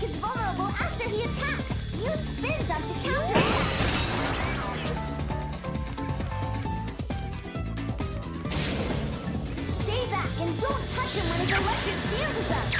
is vulnerable after he attacks. Use spin jump to counterattack. Stay back and don't touch him when his electric shield is up.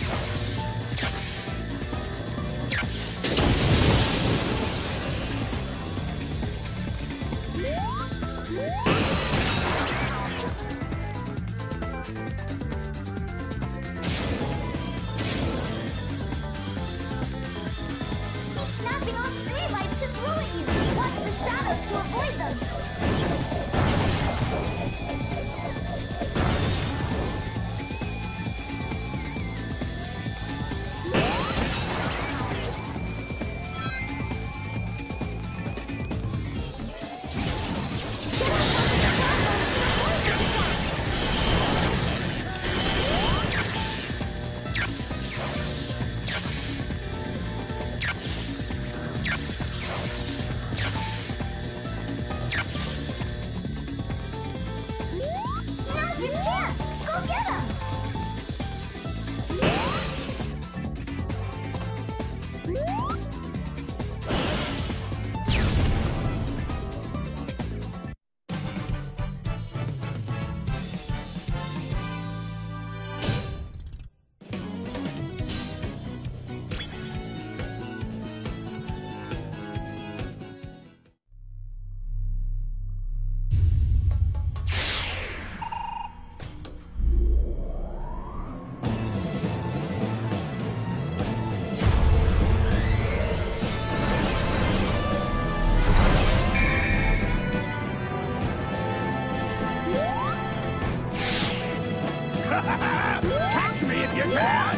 Catch me if you can!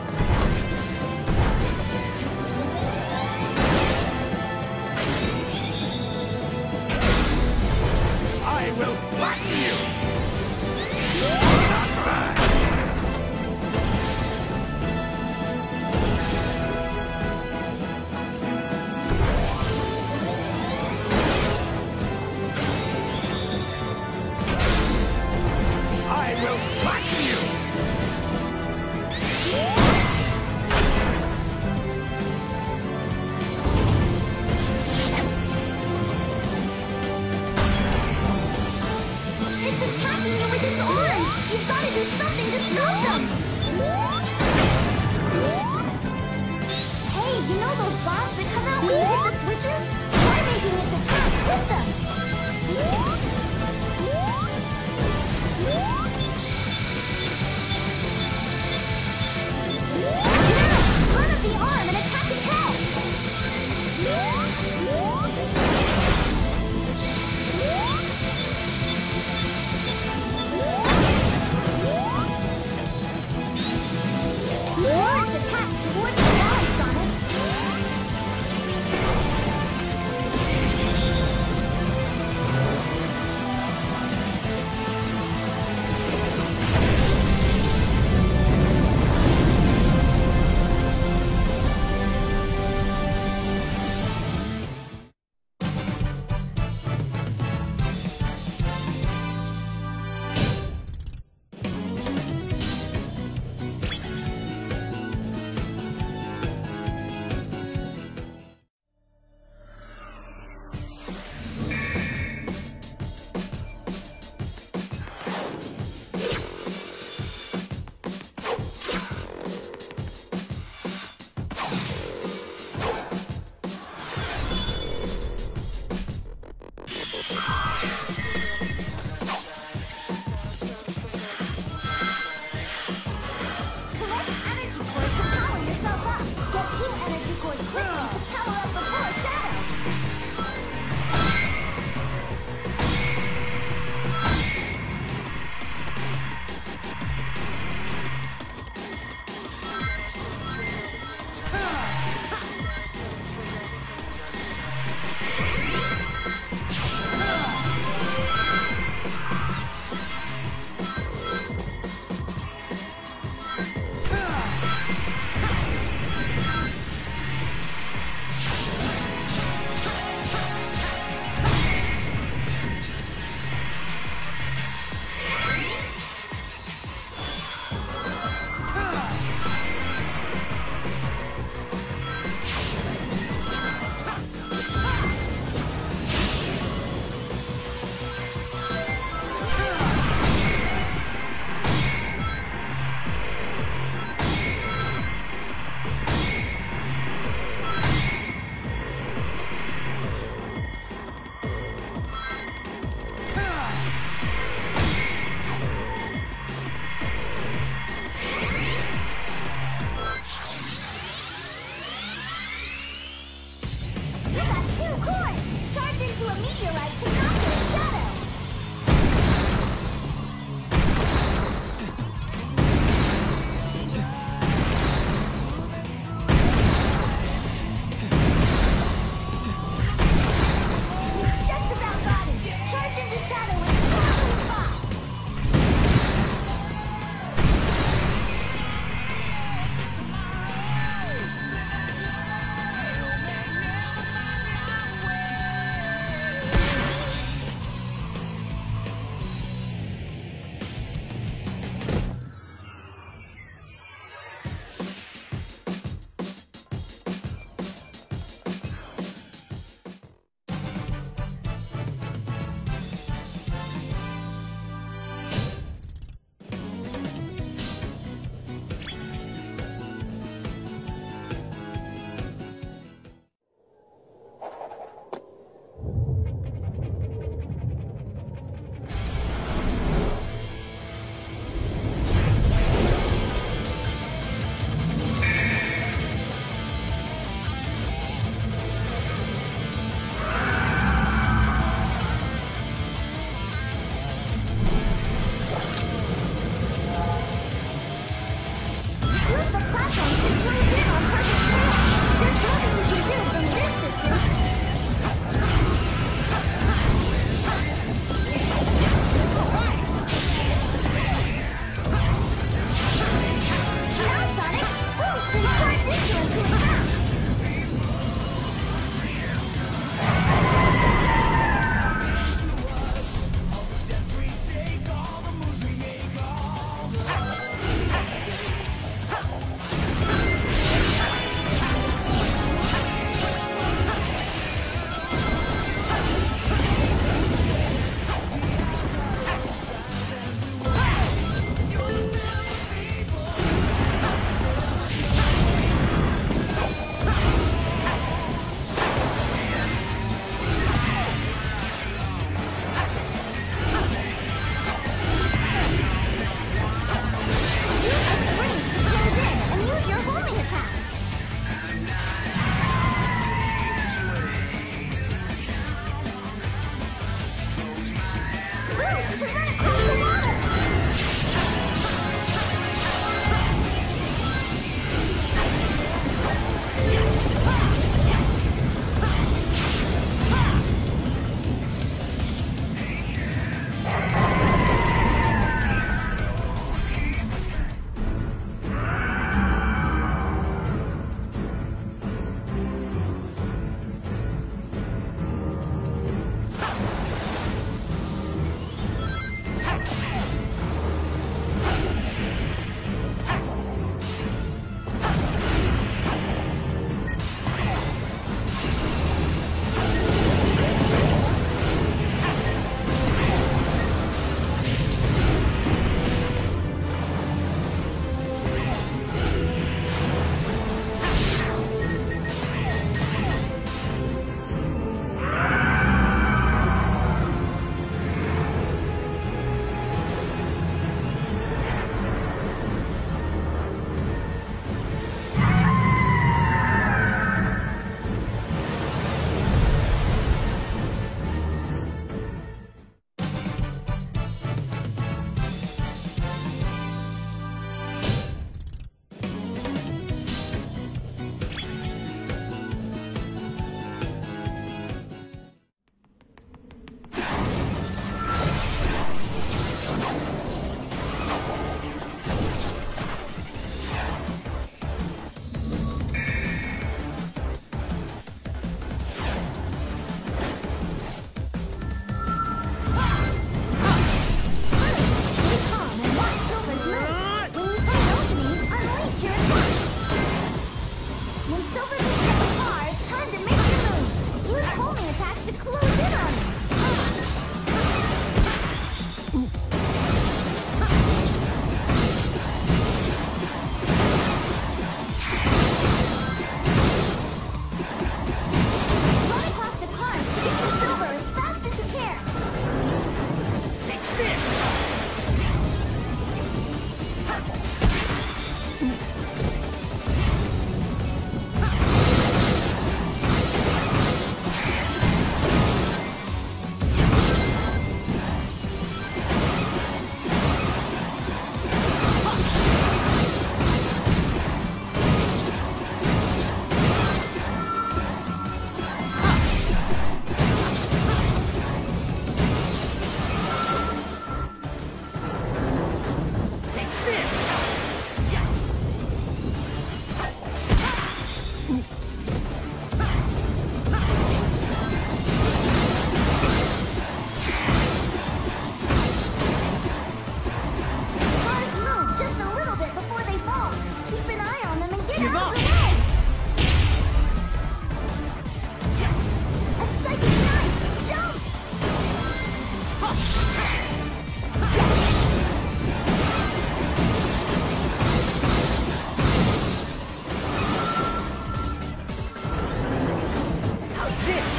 I will flatten you! Not bad! I will flatten you! You've got to do something to stop them! Hey, you know those bombs that come out when you hit the switches? Try making its attacks with them! Now, run up the arm and attack its head! Lure its attacks towards the eye, Sonic! give up. A psychic knife! Jump! How's this?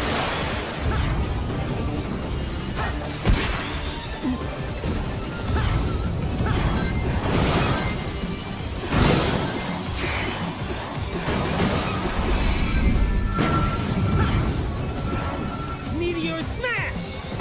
Meteor smash!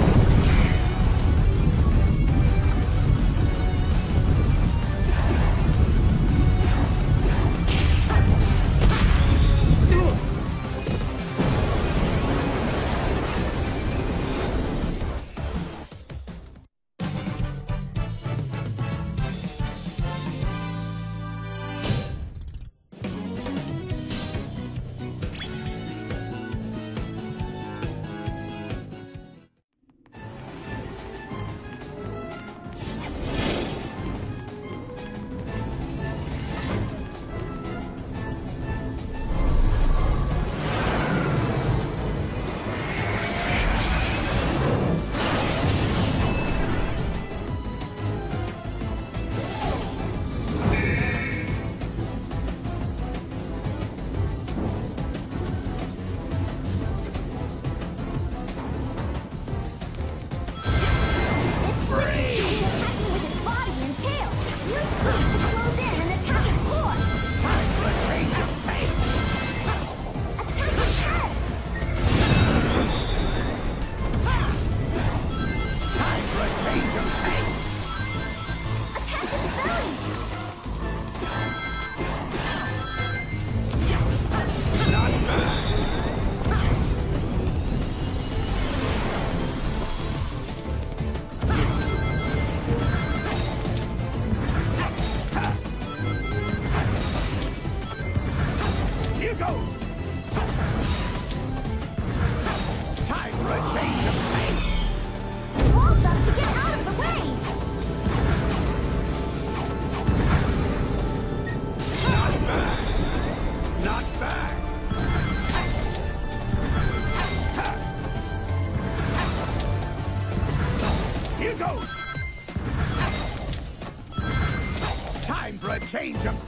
For a change of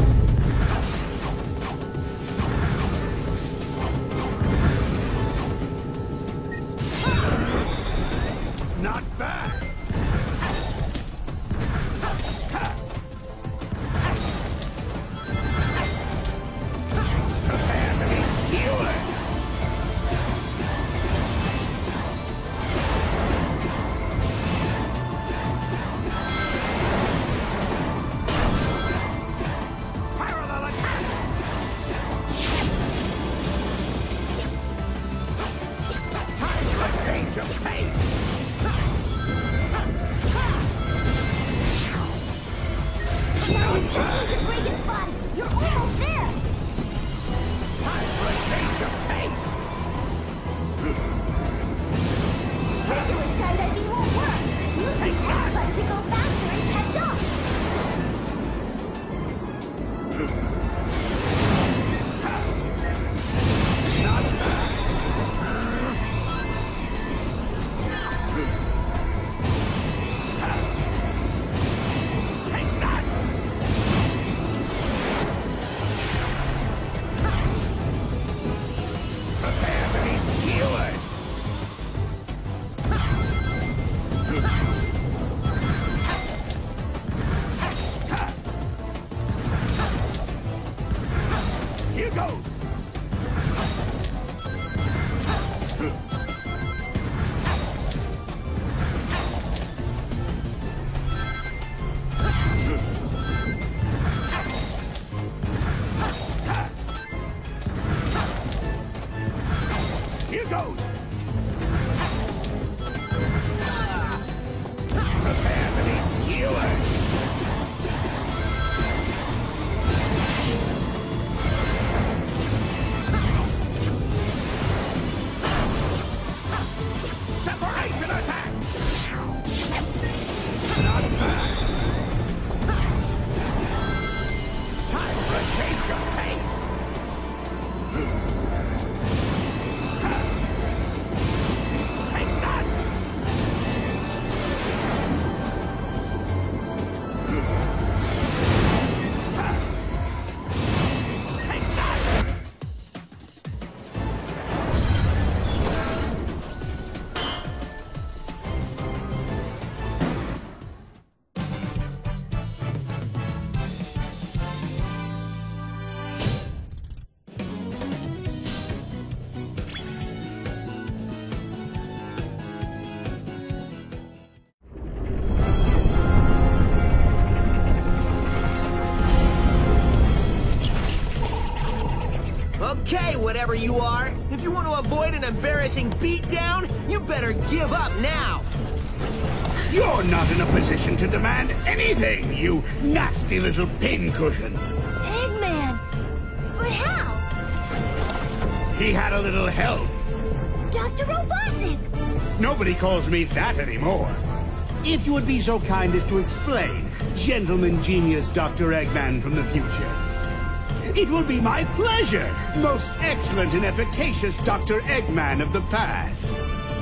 pace! Not bad! Prepare to be skewered! Okay, whatever you are. If you want to avoid an embarrassing beatdown, you better give up now. You're not in a position to demand anything, you nasty little pincushion. Eggman! But how? He had a little help. Dr. Robotnik! Nobody calls me that anymore. If you would be so kind as to explain, gentleman genius Dr. Eggman from the future. It will be my pleasure, most excellent and efficacious Dr. Eggman of the past.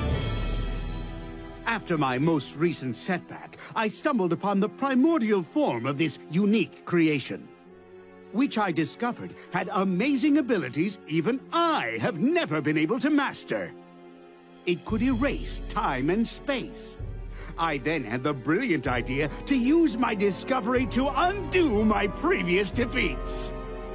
After my most recent setback, I stumbled upon the primordial form of this unique creation, which I discovered had amazing abilities even I have never been able to master. It could erase time and space. I then had the brilliant idea to use my discovery to undo my previous defeats.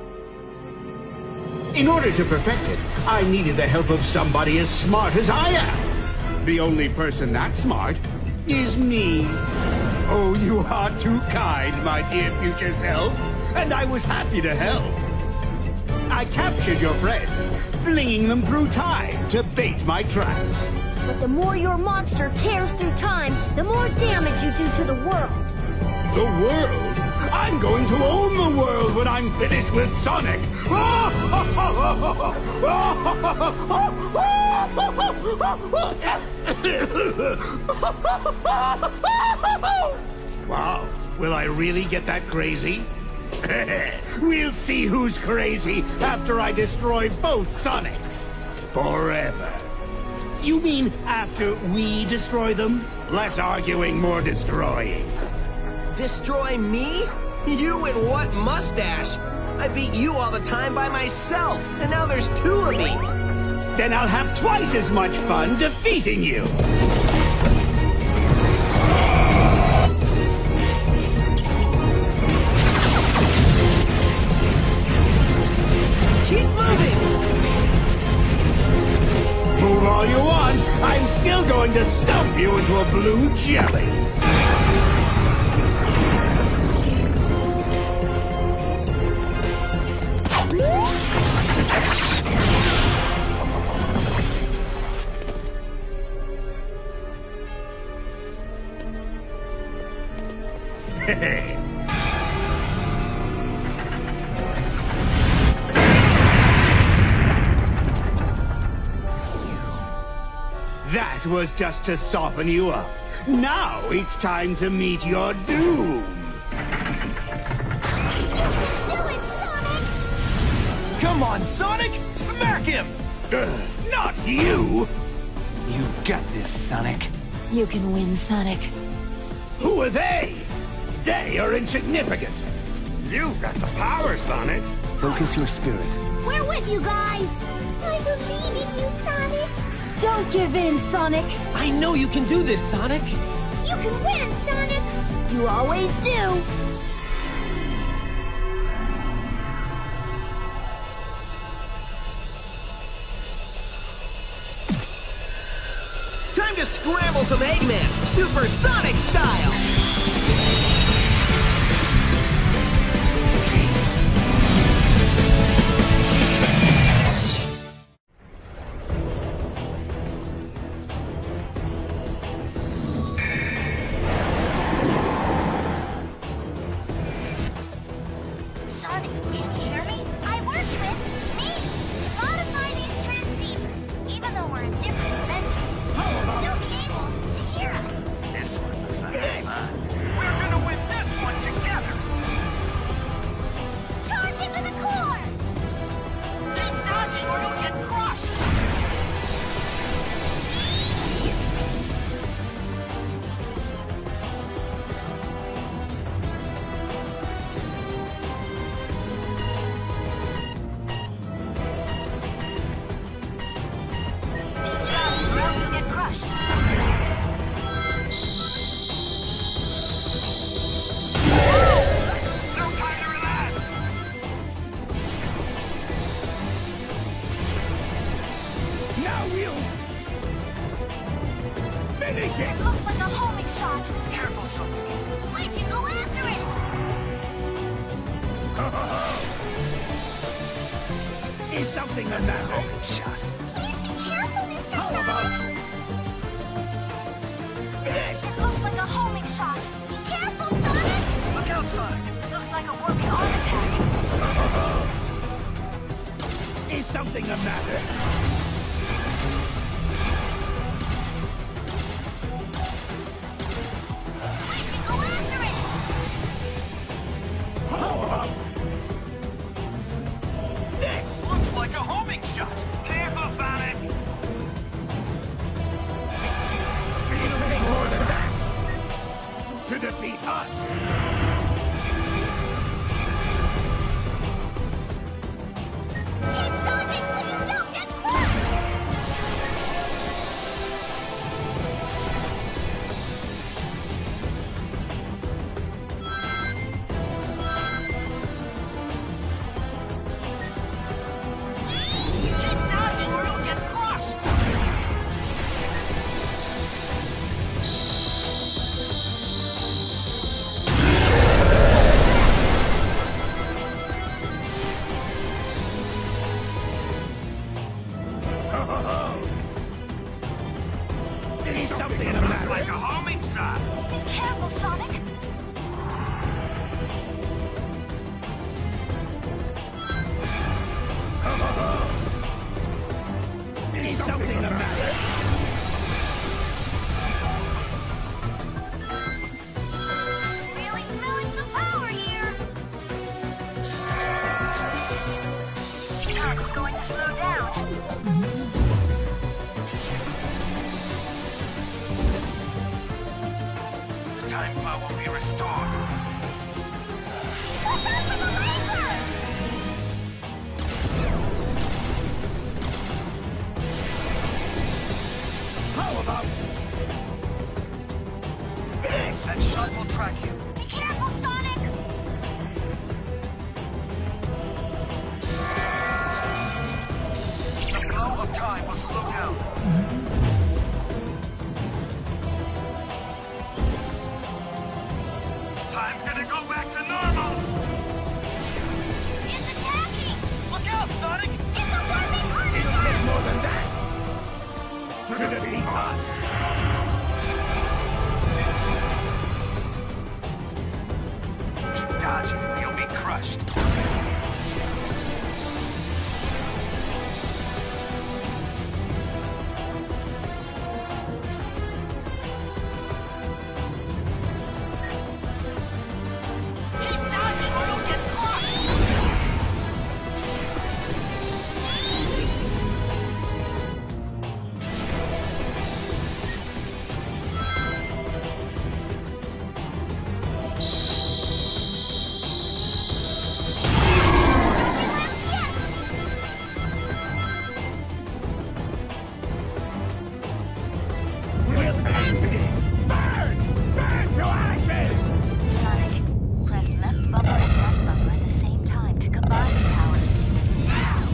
In order to perfect it, I needed the help of somebody as smart as I am. The only person that smart is me. Oh, you are too kind, my dear future self, and I was happy to help. I captured your friends, flinging them through time to bait my traps. But the more your monster tears through time, the more damage you do to the world. The world? I'm going to own the world when I'm finished with Sonic! Wow, will I really get that crazy? We'll see who's crazy after I destroy both Sonics. Forever. You mean after we destroy them? Less arguing, more destroying. Destroy me? You and what mustache? I beat you all the time by myself, and now there's two of me. Then I'll have twice as much fun defeating you. Keep moving! Move all you want, I'm still going to stump you into a blue jelly. That was just to soften you up. Now it's time to meet your doom. Do it, Sonic! Come on, Sonic! Smack him! Not you! You've got this, Sonic. You can win, Sonic. Who are they? They are insignificant. You've got the power, Sonic. Focus your spirit. We're with you guys! I believe in you, Sonic! Don't give in, Sonic! I know you can do this, Sonic! You can win, Sonic! You always do! Time to scramble some Eggman, Super Sonic style! Sonic, can you hear me? I worked with me to modify these transceivers. Even though we're in different dimensions, you should still be able to hear us. This one looks like fun. We're gonna win this one together. Charge into the core! Keep dodging or you'll get crushed. Dodge or else you'll get crushed. No time to relax. Now we'll finish it. Looks like a homing shot. Careful, Sonic. Why'd you go after it? Is something the matter? Shot. Please be careful, Mr. How about Sonic! this? It looks like a homing shot. Be careful, Sonic! Look out, Sonic. Looks like a warping arm attack. Is something the matter? We can go after it! How about this? Looks like a homing shot. Careful, Sonic. It'll take more than that to defeat us. Keep dodging so you don't get crushed! Keep dodging or you'll get crushed. Is something the Looks matter? like a homing shot. Be careful, Sonic! Is something the matter? Really smelling some power here! Time is going to slow down. The time flow will be restored. Watch out for the laser! How about this? That shot will track you. Be careful, Sonic! The flow of time will slow down. Time's gonna go back to normal. It's attacking! Look out, Sonic. It's a warping arm It'll attack! take more than that to defeat us. Keep dodging. You'll be crushed. Keep dodging or you'll get crushed. We'll end this! Burn! Burn to ashes! Sonic, press left bumper and right bumper at the same time to combine the powers. Now!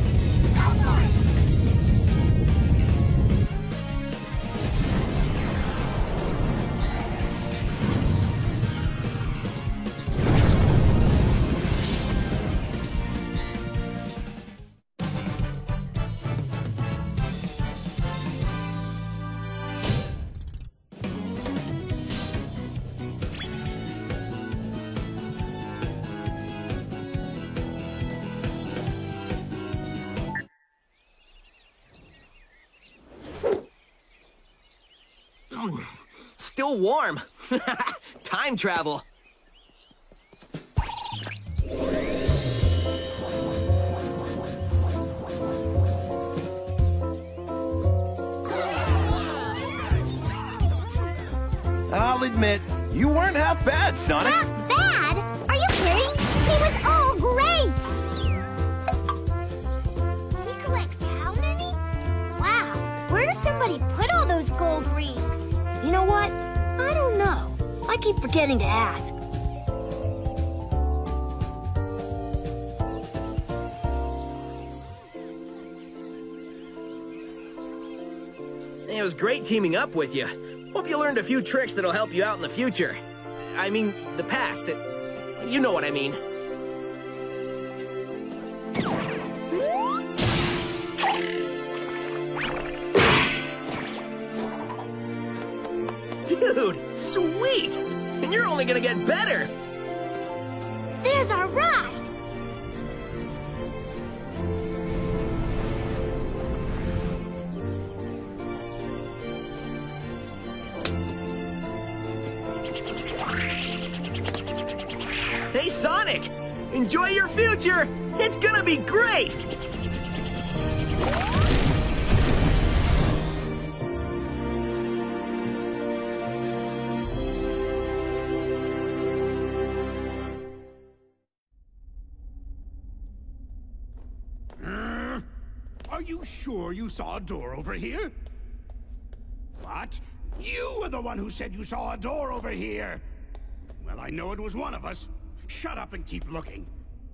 Still warm. Time travel. I'll admit, you weren't half bad, Sonic. Not bad? Are you kidding? He was all great! He collects how many? Wow, where does somebody put all those gold rings? You know what? I don't know. I keep forgetting to ask. It was great teaming up with you. Hope you learned a few tricks that'll help you out in the future. I mean, the past. You know what I mean. Dude, sweet! And you're only gonna get better! There's our ride! Hey, Sonic! Enjoy your future! It's gonna be great! Are you sure you saw a door over here? What? You were the one who said you saw a door over here! Well, I know it was one of us. Shut up and keep looking.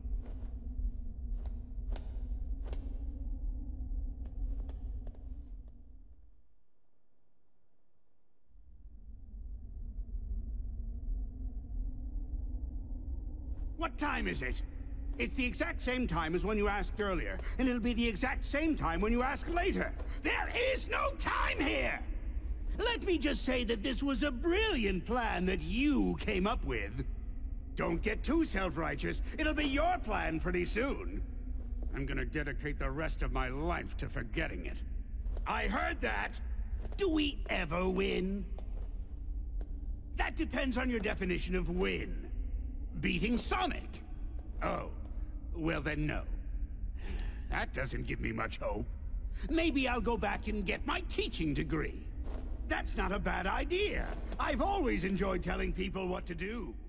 What time is it? It's the exact same time as when you asked earlier, and it'll be the exact same time when you ask later. There is no time here! Let me just say that this was a brilliant plan that you came up with. Don't get too self-righteous. It'll be your plan pretty soon. I'm gonna dedicate the rest of my life to forgetting it. I heard that! Do we ever win? That depends on your definition of win. Beating Sonic? Oh, well then no. That doesn't give me much hope. Maybe I'll go back and get my teaching degree. That's not a bad idea. I've always enjoyed telling people what to do.